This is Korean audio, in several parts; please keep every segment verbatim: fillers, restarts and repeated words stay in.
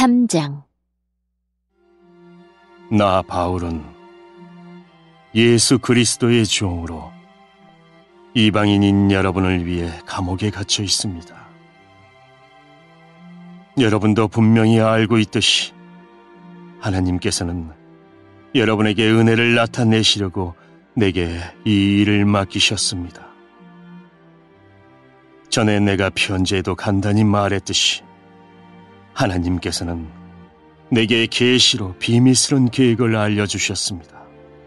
삼 장. 나 바울은 예수 그리스도의 종으로 이방인인 여러분을 위해 감옥에 갇혀 있습니다. 여러분도 분명히 알고 있듯이 하나님께서는 여러분에게 은혜를 나타내시려고 내게 이 일을 맡기셨습니다. 전에 내가 편지에도 간단히 말했듯이 하나님께서는 내게 계시로 비밀스러운 계획을 알려주셨습니다.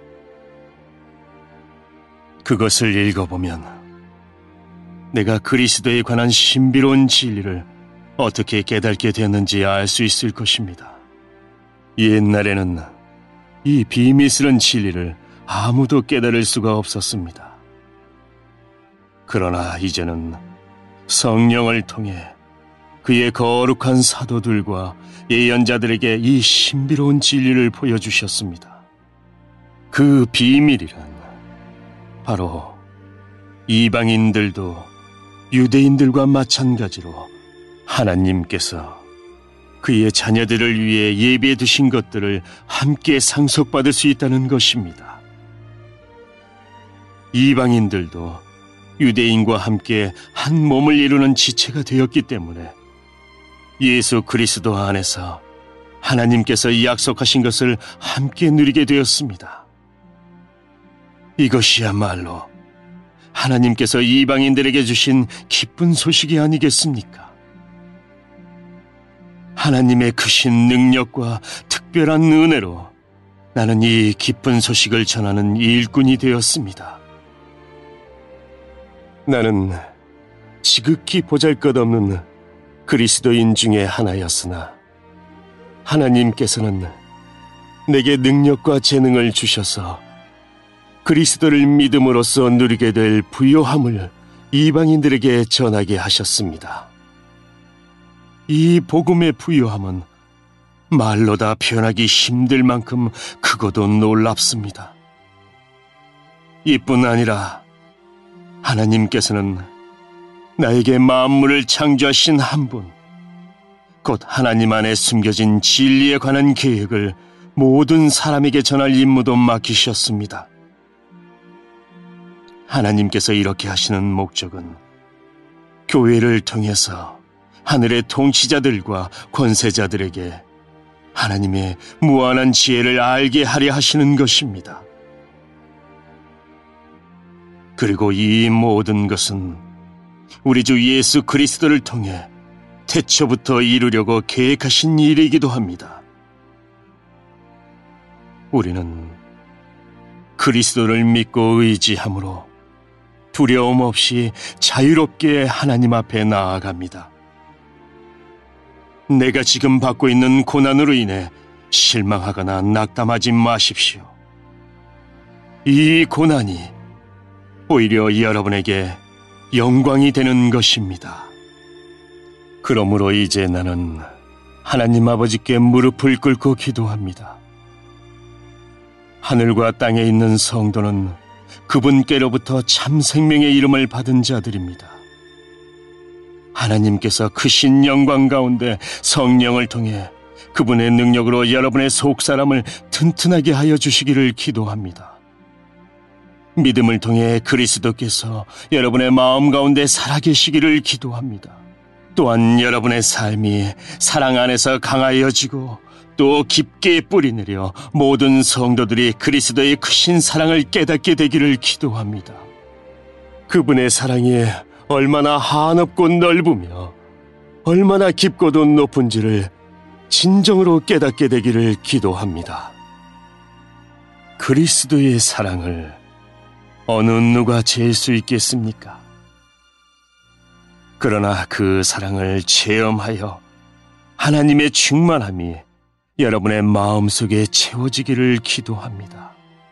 그것을 읽어보면 내가 그리스도에 관한 신비로운 진리를 어떻게 깨닫게 되었는지 알 수 있을 것입니다. 옛날에는 이 비밀스러운 진리를 아무도 깨달을 수가 없었습니다. 그러나 이제는 성령을 통해 그의 거룩한 사도들과 예언자들에게 이 신비로운 진리를 보여주셨습니다. 그 비밀이란 바로 이방인들도 유대인들과 마찬가지로 하나님께서 그의 자녀들을 위해 예비해 두신 것들을 함께 상속받을 수 있다는 것입니다. 이방인들도 유대인과 함께 한 몸을 이루는 지체가 되었기 때문에 예수 그리스도 안에서 하나님께서 약속하신 것을 함께 누리게 되었습니다. 이것이야말로 하나님께서 이방인들에게 주신 기쁜 소식이 아니겠습니까? 하나님의 크신 능력과 특별한 은혜로 나는 이 기쁜 소식을 전하는 일꾼이 되었습니다. 나는 지극히 보잘것없는 그리스도인 중에 하나였으나 하나님께서는 내게 능력과 재능을 주셔서 그리스도를 믿음으로써 누리게 될 부요함을 이방인들에게 전하게 하셨습니다. 이 복음의 부요함은 말로 다 표현하기 힘들 만큼 크고도 놀랍습니다. 이뿐 아니라 하나님께서는 나에게 만물을 창조하신 한 분, 곧 하나님 안에 숨겨진 진리에 관한 계획을 모든 사람에게 전할 임무도 맡기셨습니다. 하나님께서 이렇게 하시는 목적은 교회를 통해서 하늘의 통치자들과 권세자들에게 하나님의 무한한 지혜를 알게 하려 하시는 것입니다. 그리고 이 모든 것은 우리 주 예수 그리스도를 통해 태초부터 이루려고 계획하신 일이기도 합니다. 우리는 그리스도를 믿고 의지함으로 두려움 없이 자유롭게 하나님 앞에 나아갑니다. 내가 지금 받고 있는 고난으로 인해 실망하거나 낙담하지 마십시오. 이 고난이 오히려 여러분에게 영광이 되는 것입니다. 그러므로 이제 나는 하나님 아버지께 무릎을 꿇고 기도합니다. 하늘과 땅에 있는 성도는 그분께로부터 참 생명의 이름을 받은 자들입니다. 하나님께서 크신 영광 가운데 성령을 통해 그분의 능력으로 여러분의 속사람을 튼튼하게 하여 주시기를 기도합니다. 믿음을 통해 그리스도께서 여러분의 마음 가운데 살아계시기를 기도합니다. 또한 여러분의 삶이 사랑 안에서 강하여지고 또 깊게 뿌리내려 모든 성도들이 그리스도의 크신 사랑을 깨닫게 되기를 기도합니다. 그분의 사랑이 얼마나 한없고 넓으며 얼마나 깊고도 높은지를 진정으로 깨닫게 되기를 기도합니다. 그리스도의 사랑을 어느 누가 잴 수 있겠습니까? 그러나 그 사랑을 체험하여 하나님의 충만함이 여러분의 마음속에 채워지기를 기도합니다.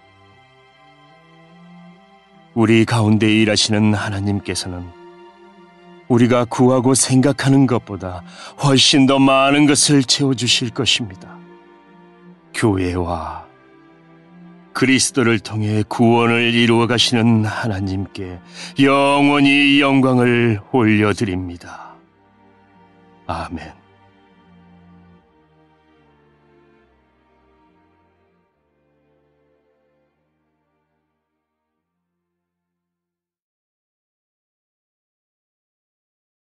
우리 가운데 일하시는 하나님께서는 우리가 구하고 생각하는 것보다 훨씬 더 많은 것을 채워주실 것입니다. 교회와 그리스도를 통해 구원을 이루어 가시는 하나님께 영원히 영광을 올려드립니다. 아멘.